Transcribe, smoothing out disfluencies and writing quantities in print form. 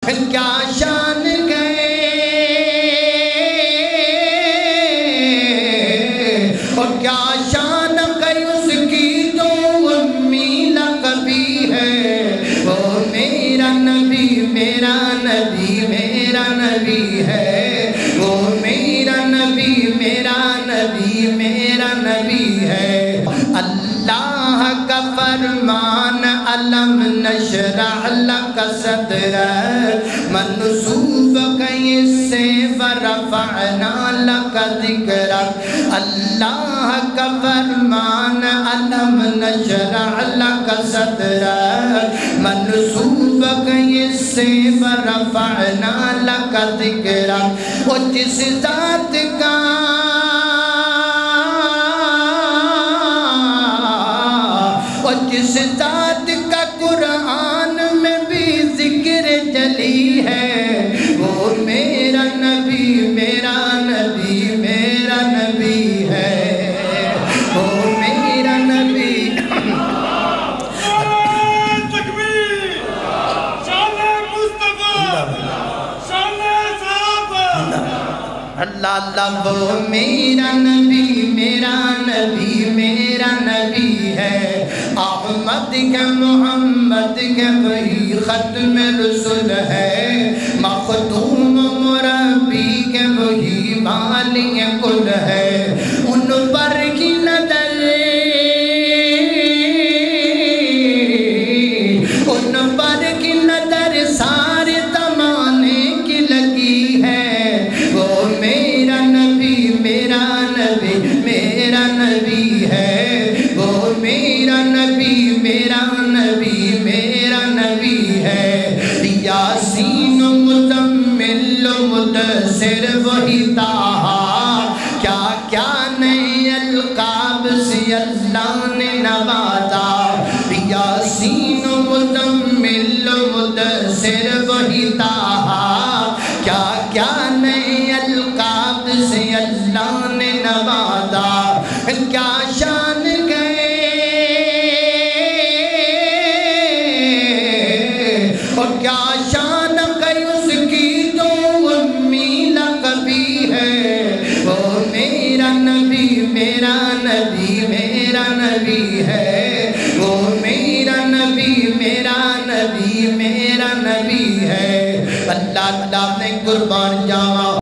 کیا شان گئے اور کیا شان گئی اس کی جو امی لقبی ہے وہ میرا نبی میرا نبی میرا نبی ہے وہ میرا نبی میرا نبی میرا نبی ہے اللہ کا فرمان علم نشرح لک صدرک منصوب کئی سے ورفعنا لک ذکرک اللہ کا فرمان علم نشرح لک صدرک منصوب کئی سے ورفعنا لک ذکرک وہ جس ذات کا جس ذات کا قرآن میں بھی ذکر جلی ہے وہ میرا نبی میرا نبی میرا نبی ہے وہ میرا نبی تکبیر شان مصطفیٰ شان صحابہ اللہ اللہ وہ میرا نبی میرا نبی میرا نبی ہے احمد کے محمد کے وہی ختم رسول ہے مختوم مربی کے وہی مالی کل ہے ان پر کی نظر ان پر کی نظر سارے زمانے کی لگی ہے وہ میرا نبی میرا نبی میرا نبی ہے وہ میرا نبی میرا نبی میرا نبی ہے یاسین مزمل مدثر وہی طہا کیا کیا نئے القاب سے اللہ نے نوازا یاسین مزمل مدثر وہی طہا کیا کیا نئے القاب سے اللہ نے نوازا کیا شان گئے اور کیا شان گئی اس کی جو امی لقبی ہے وہ میرا نبی میرا نبی میرا نبی ہے وہ میرا نبی میرا نبی میرا نبی ہے اللہ اللہ نے قربان جاوا